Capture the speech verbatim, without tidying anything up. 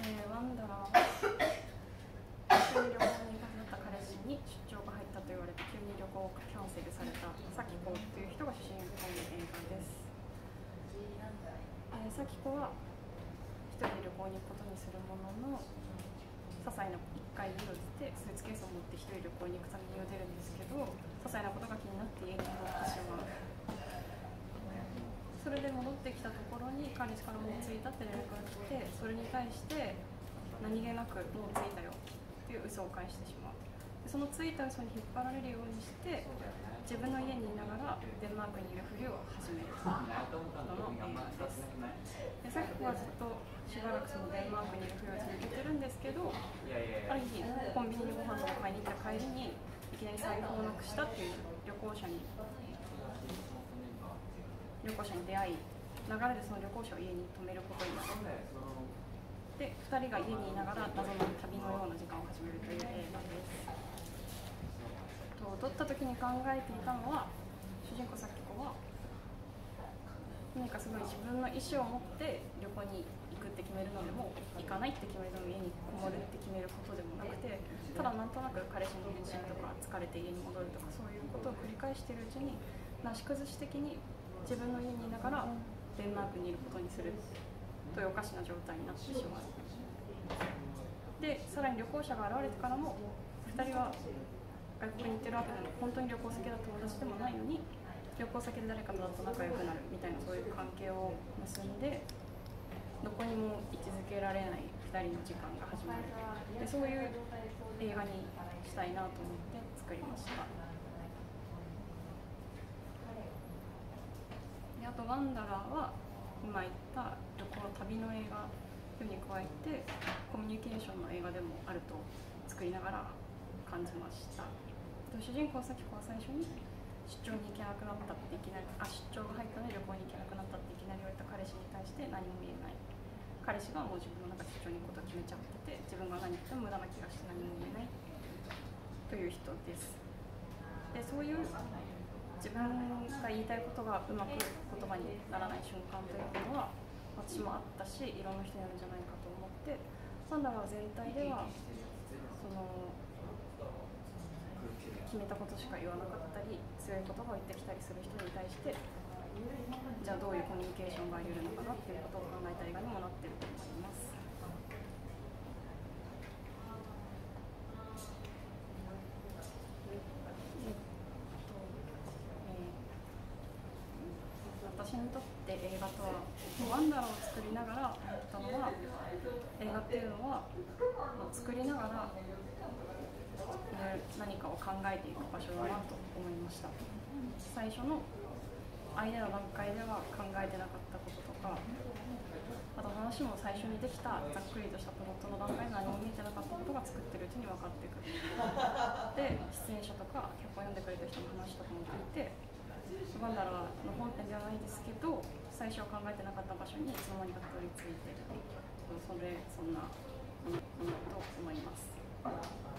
えー、ワンダラーは一緒に旅行に行かせた彼氏に出張が入ったと言われて急に旅行をキャンセルされたサキコという人が主人公の映画です。えー、サキコは一人で旅行に行くことにするものの、些細な一回家を出てスーツケースを持って一人旅行に行くために家を出るんですけど、些細なことが気になって家に戻ってしまう。それで戻ってきたところに彼氏からもう着いたって連絡が来て、それに対して何気なくもう着いたよっていう嘘を返してしまう。でその着いた嘘に引っ張られるようにして自分の家にいながらデンマークにいるふりを始めるのの映画です。でさっきはずっとしばらくそのデンマークにいるふりを続けてるんですけど、ある日コンビニにご飯を買いに行った帰りにいきなり財布をなくしたっていう旅行者に旅行者に出会い、流れでその旅行者を家に泊めることになる。で、ふたりが家にいながら謎の旅のような時間を始めるという映画です。と撮った時に考えていたのは、主人公サキコは何かすごい自分の意思を持って旅行に行くって決めるのでも、行かないって決めるのも、家にこもるって決めることでもなくて、ただなんとなく彼氏の返信とか疲れて家に戻るとか、そういうことを繰り返しているうちになし崩し的に自分の家にいながらデンマークにいることにするというおかしな状態になってしまう。で、さらに旅行者が現れてからもふたりは外国に行ってるわけなので、本当に旅行先だと友達でもないのに旅行先で誰かとだと仲良くなるみたいな、そういう関係を結んでどこにも位置づけられないふたりの時間が始まる。で、そういう映画にしたいなと思って作りました。で、あとワンダラーは今言った旅行旅の映画に加えてコミュニケーションの映画でもあると作りながら感じました。主人公サキコは最初に出張に行けなくなったっていきなりあ出張が入ったので旅行に行けなくなったっていきなり言われた彼氏に対して何も言えない。彼氏がもう自分の中で出張に行くことを決めちゃってて、自分が何言っても無駄な気がして何も言えないという人です。で、そういう自分が言いたいことがうまく言葉にならない瞬間というのは私もあったし、いろんな人にあるんじゃないかと思って、ワンダラー全体ではその決めたことしか言わなかったり、強い言葉を言ってきたりする人に対してじゃあどういうコミュニケーションがあり得るのかなっていうことを考えた映画にもなっていると思います。私にとって映画とは、ワンダラーを作りながら思ったのは、映画っていうのは作りながら何かを考えていく場所だなと思いました。最初のアイデアの段階では考えてなかったこととか、あと話も最初にできたざっくりとしたプロットの段階で何も見えてなかったことが作ってるうちに分かってくる。で、出演者とか脚本を読んでくれた人の話とかも聞いて、ワンダラーの本編ではないですけど最初は考えてなかった場所にいつの間にかたどり着いてる、それそんなものだと思います。